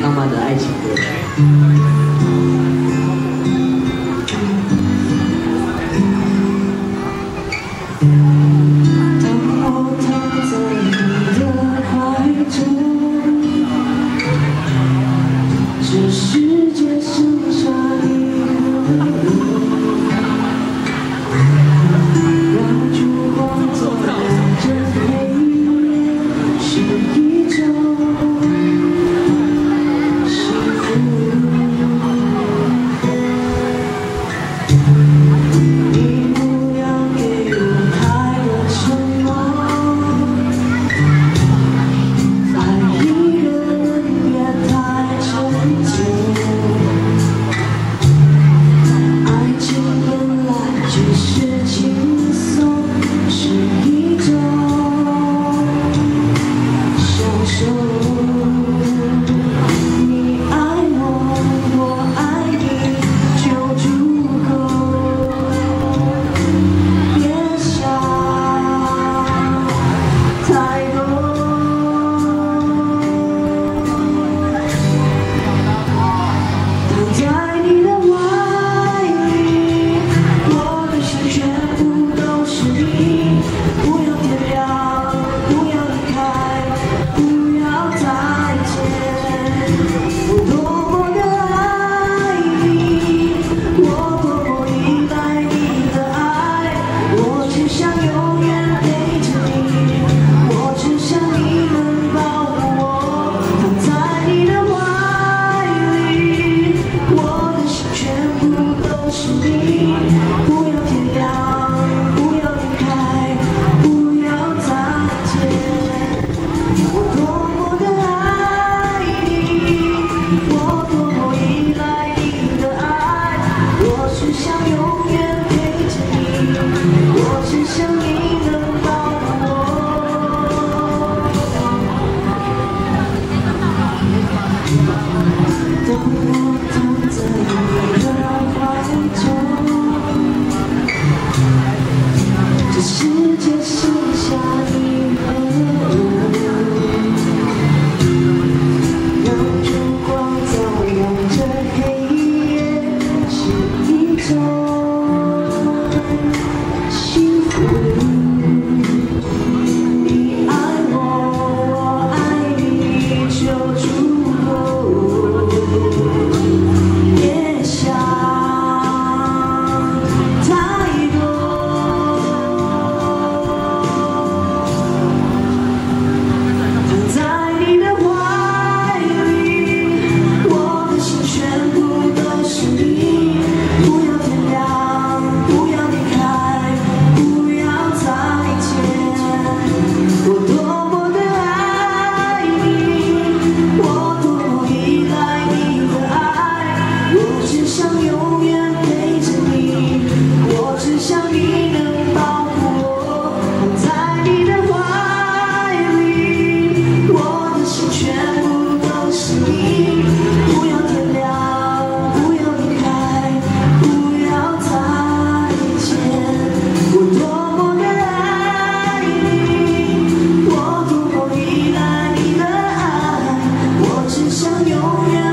浪漫的爱情歌曲。 当我躺在你的怀中，这世界剩下一个人，让烛光照亮这黑夜，是一种幸福。你不要给我太多承诺，爱一个人别太沉重。爱情本来就是轻松，是一种享受。你爱我，我爱你就足够，别想太多。躺在你的怀里，我的心全部都是你。不要天亮，不要离开，不要再见。我多么的爱你，我多么依赖你的爱，我只想永远陪着你，我只想你能保护我。躺在你的怀里，我的心全部都是你。不要天亮，不要离开，不要再见。我多么的爱你，我多么依赖你的爱，我只想永远陪着你，我只想你能保护我。当我躺在你的怀中，这世界剩下一个人，让烛光照亮这黑夜，是一种幸福。你爱我，我爱你就足够，别想太多。躺在你的怀里，我的心全部都是你。不要天亮，不要离开，不要再见。我多么的爱你，我多么依赖你的爱，我只想永远陪着你，我只想你能保护我。躺在你的怀里，我的心全部都是你。不要天亮，不要离开，不要再见。我多么的爱你，我多么依赖你的爱，我只想永远